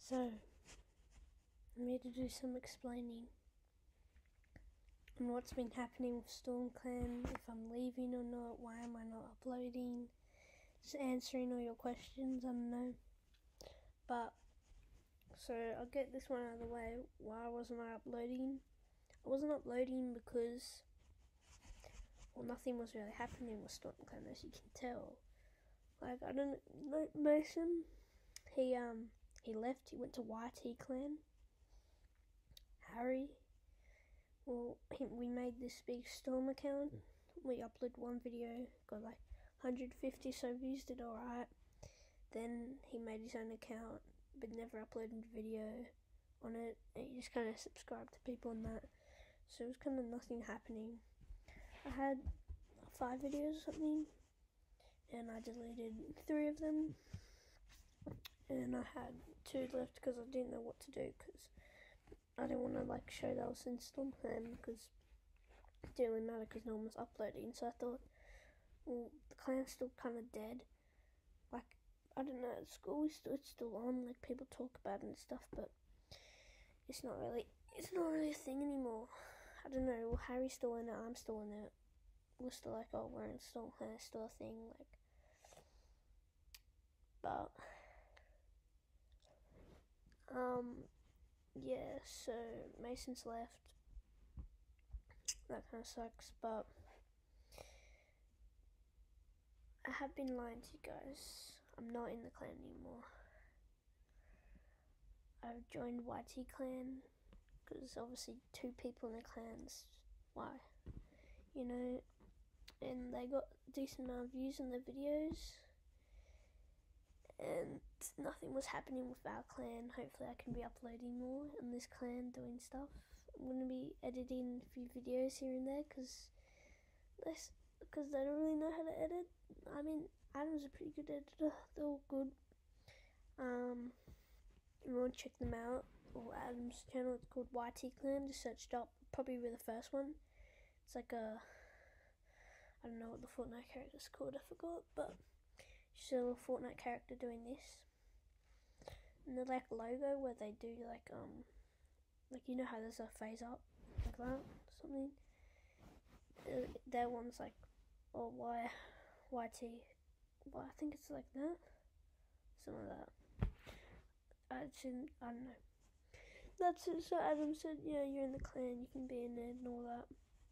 So, I'm here to do some explaining on what's been happening with StormClan, if I'm leaving or not, why am I not uploading, just answering all your questions, I don't know. But, so I'll get this one out of the way. Why wasn't I uploading? I wasn't uploading because, well, nothing was really happening with StormClan, as you can tell. Like, I don't know, Mason, he left, he went to YT Clan. Harry, well, we made this big Storm account. We uploaded one video, got like 150 so views, did alright. Then he made his own account, but never uploaded a video on it. He just kind of subscribed to people on that. So it was kind of nothing happening. I had 5 videos or something, and I deleted 3 of them. And I had 2 left because I didn't know what to do, because I didn't want to like show that I was in StormClan, because it didn't really matter because no one was uploading. So I thought, well, the clan's still kind of dead. Like, I don't know, at school it's still on, like people talk about it and stuff, but it's not really a thing anymore. I don't know, well, Harry's still in it, I'm still in it. We're still like, oh, we're in StormClan, it's still a thing, like. But yeah, so Mason's left. That kind of sucks, but I have been lying to you guys. I'm not in the clan anymore. I've joined YT Clan because obviously 2 people in the clans. Why? You know, and they got a decent amount of views on their videos, and nothing was happening with our clan. Hopefully I can be uploading more in this clan, doing stuff. I'm going to be editing a few videos here and there because they don't really know how to edit. I mean, Adam's a pretty good editor. They're all good. If you want to check them out, or Adam's channel, it's called YT Clan. Just search it up. Probably be the first one. It's like a, I don't know what the Fortnite character's called. I forgot, but she's a little Fortnite character doing this. And they're like logo where they do like you know how there's a phase up like that or something. That one's like, or YT. Well, I think it's like that. Something like that. I don't know. That's it. So Adam said, yeah, you're in the clan, you can be in it and all that.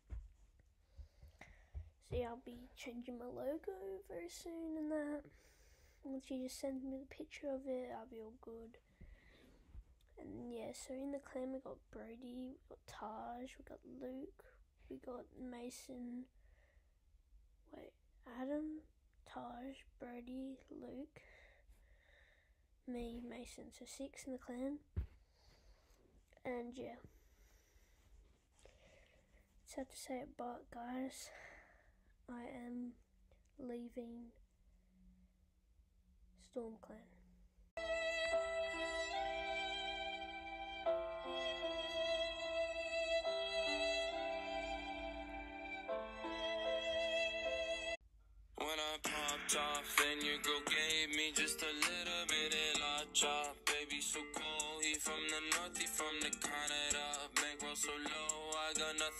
So yeah, I'll be changing my logo very soon and that. Once you just send me the picture of it, I'll be all good. And yeah, so in the clan we got Brody, we got Taj, we got Luke, we got Mason. Wait, Adam, Taj, Brody, Luke, me, Mason. So 6 in the clan. And yeah, sad to say it, but guys, I am leaving StormClan.